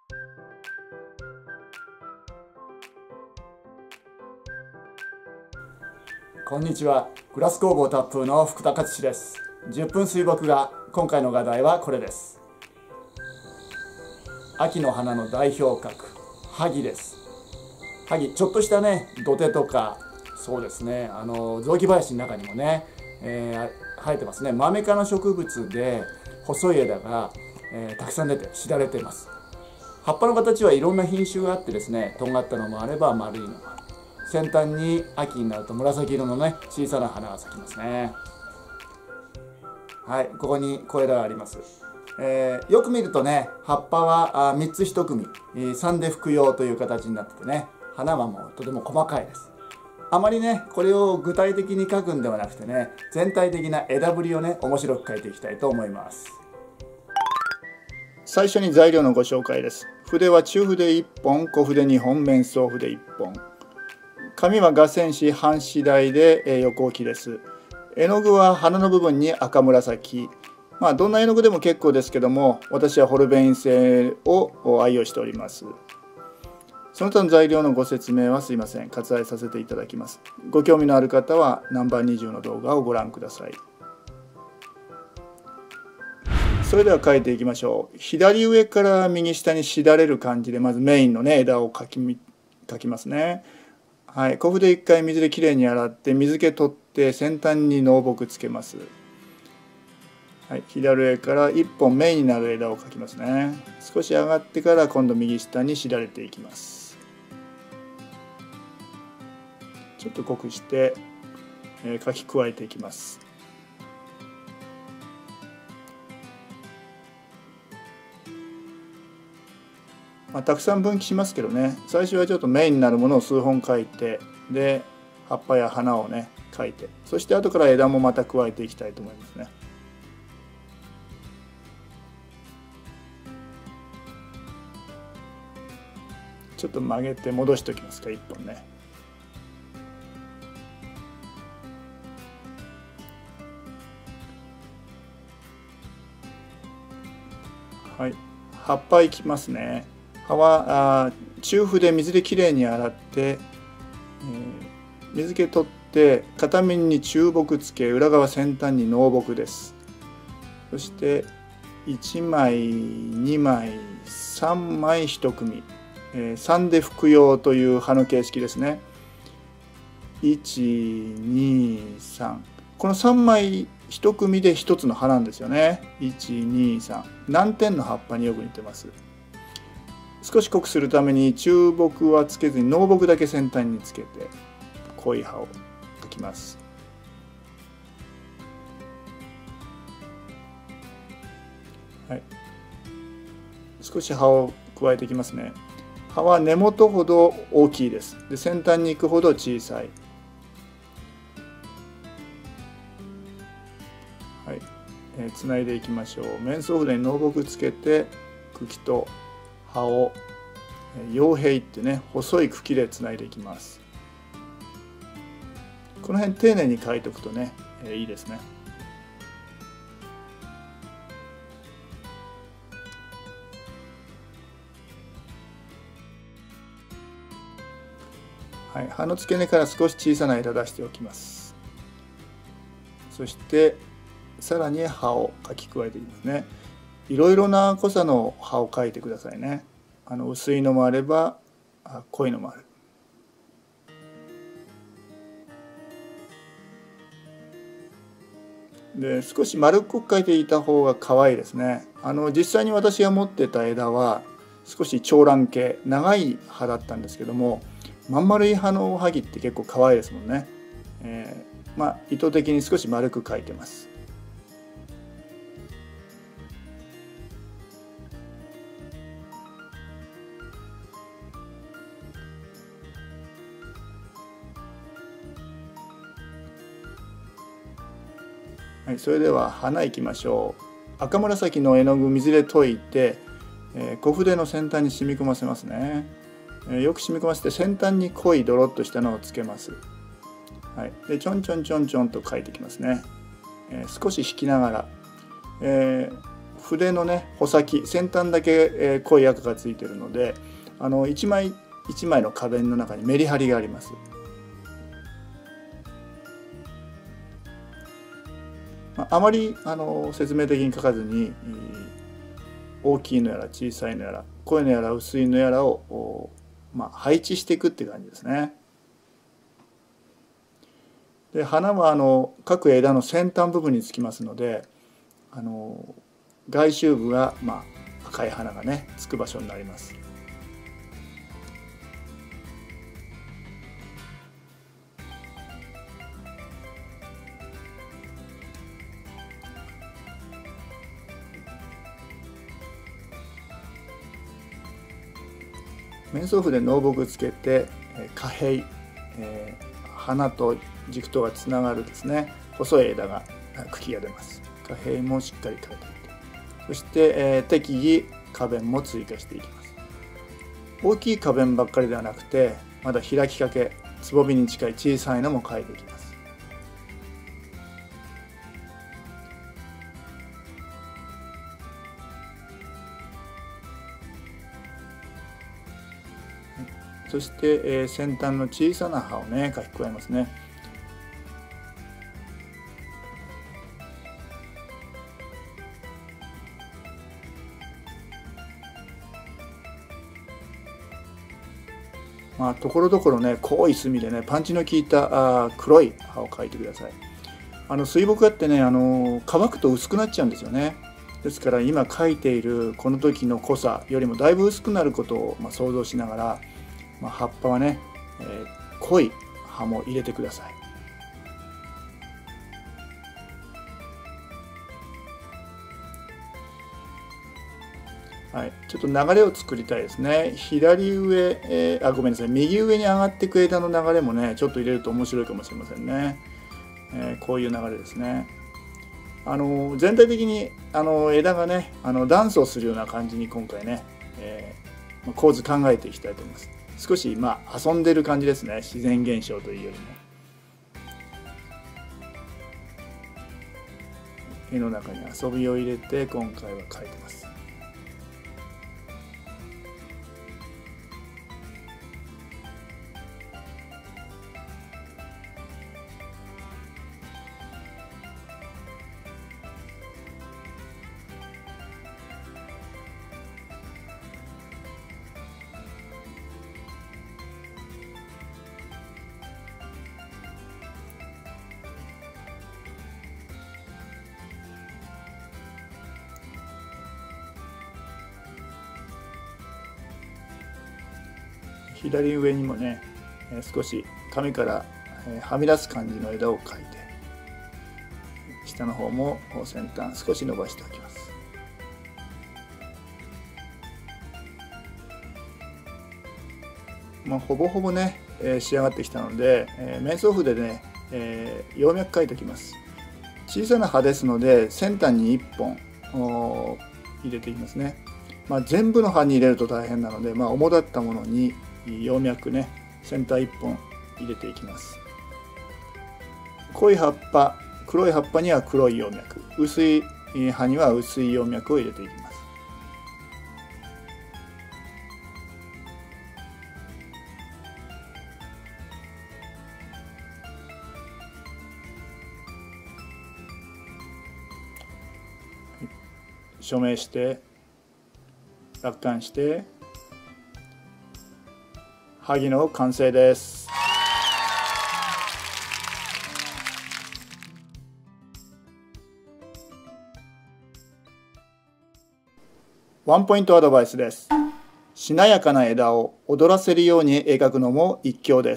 こんにちは。グラス工房タップーの福田克史です。10分水墨画、今回の画題はこれです。秋の花の代表格、萩です。萩、ちょっとしたね、土手とか、そうですね、雑木林の中にもね、生えてますね。マメ科の植物で細い枝が、たくさん出てしだれています。葉っぱの形はいろんな品種があってですね、とんがったのもあれば丸いのもある。先端に秋になると紫色のね、小さな花が咲きますね。はい、ここに小枝があります。よく見るとね、葉っぱは3つ1組、3で複葉という形になっててね、花はもうとても細かいです。あまりね、これを具体的に描くんではなくてね、全体的な枝ぶりをね、面白く描いていきたいと思います。最初に材料のご紹介です。筆は中筆1本、小筆2本、面相筆1本。紙は画線紙半紙台で横置きです。絵の具は花の部分に赤紫。どんな絵の具でも結構ですけども、私はホルベイン製を愛用しております。その他の材料のご説明はすいません、割愛させていただきます。ご興味のある方はナンバー20の動画をご覧ください。それでは描いていきましょう。左上から右下にしだれる感じで、まずメインのね、枝を描きますね。はい、小筆1回水できれいに洗って水気取って先端に濃墨つけます。はい、左上から1本メインになる枝を描きますね。少し上がってから今度右下にしだれていきます。ちょっと濃くして描き加えていきます。たくさん分岐しますけどね、最初はちょっとメインになるものを数本描いて、で葉っぱや花をね描いて、そして後から枝もまた加えていきたいと思いますね。ちょっと曲げて戻しておきますか、1本ね。はい、葉っぱいきますね。葉は中筆水できれいに洗って、水気取って片面に中墨つけ、裏側先端に濃墨です。そして1枚2枚3枚1組、3で複葉という葉の形式ですね。123、この3枚1組で1つの葉なんですよね。123、南天の葉っぱによく似てます。少し濃くするために中墨はつけずに濃墨だけ先端につけて濃い葉を描きます。はい、少し葉を加えていきますね。葉は根元ほど大きいです。で、先端に行くほど小さい。はい、つないでいきましょう。面相筆に濃墨つけて茎と葉を葉柄ってね、細い茎でつないでいきます。この辺丁寧に描いておくとね、いいですね。はい、葉の付け根から少し小さな枝出しておきます。そしてさらに葉を描き加えていきますね。いろいろな濃さの葉を描いてくださいね。薄いのもあれば濃いのもある。で、少し丸っこく描いていた方が可愛いですね。実際に私が持ってた枝は少し長蘭系、長い葉だったんですけども、まん丸い葉の萩って結構可愛いですもんね。意図的に少し丸く描いてます。はい、それでは花いきましょう。赤紫の絵の具水で溶いて、小筆の先端に染み込ませますね。よく染み込ませて先端に濃いドロッとしたのをつけます。はい、でちょんちょんちょんちょんと描いていきますね。少し引きながら、 筆のね穂先先端だけ、濃い赤がついてるので一枚一枚の花弁の中にメリハリがあります。あまり説明的に書かずに大きいのやら小さいのやら濃いのやら薄いのやらを配置していくって感じですね。で花は各枝の先端部分につきますので外周部が赤い花がねつく場所になります。面相筆濃墨つけて花柄、花と軸とがつながるですね細い枝が茎が出ます。花柄もしっかり描いていって、そして、適宜花弁も追加していきます。大きい花弁ばっかりではなくてまだ開きかけつぼみに近い小さいのも描いていきます。そして、先端の小さな葉をね描き加えますね。ところどころね濃い墨でねパンチの効いた黒い葉を描いてください。水墨画ってね乾くと薄くなっちゃうんですよね。ですから今描いているこの時の濃さよりもだいぶ薄くなることを想像しながら、葉っぱはね、濃い葉も入れてください。はい、ちょっと流れを作りたいですね。左上、ごめんなさい、右上に上がっていく枝の流れもね、ちょっと入れると面白いかもしれませんね。こういう流れですね。全体的に枝がね、ダンスをするような感じに今回ね、構図考えていきたいと思います。少し遊んでる感じですね。自然現象というよりも。絵の中に遊びを入れて今回は描いてます。左上にもね少し紙からはみ出す感じの枝を描いて、下の方も先端少し伸ばしておきます。ほぼほぼね仕上がってきたので面相筆でね葉脈描いておきます。小さな葉ですので先端に1本入れていきますね。全部の葉に入れると大変なので、主だったものに葉脈ね先端1本入れていきます。濃い葉っぱ黒い葉っぱには黒い葉脈、薄い葉には薄い葉脈を入れていきます。署名して落款して萩の完成です。ワンポイントアドバイスです。しなやかな枝を踊らせるように描くのも一興です。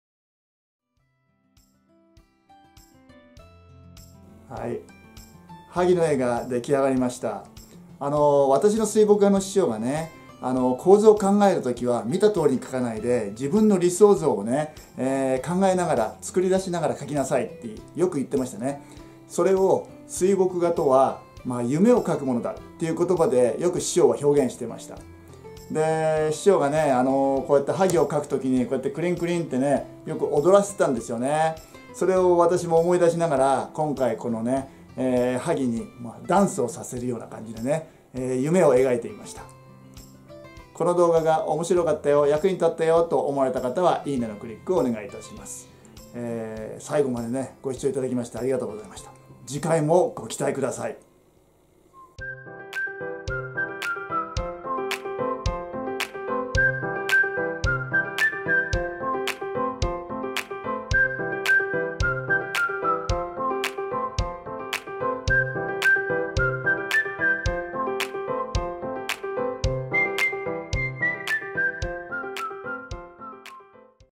はい、萩の絵が出来上がりました。私の水墨画の師匠がね構図を考える時は見た通りに描かないで自分の理想像をね、考えながら作り出しながら描きなさいってよく言ってましたね。それを水墨画とは、夢を描くものだっていう言葉でよく師匠は表現してました。で師匠がねこうやって萩を描く時にこうやってクリンクリンってねよく踊らせてたんですよね。それを私も思い出しながら今回このね萩にダンスをさせるような感じでね、夢を描いてみました。この動画が面白かったよ、役に立ったよと思われた方はいいねのクリックをお願いいたします。最後までねご視聴いただきましてありがとうございました。次回もご期待ください。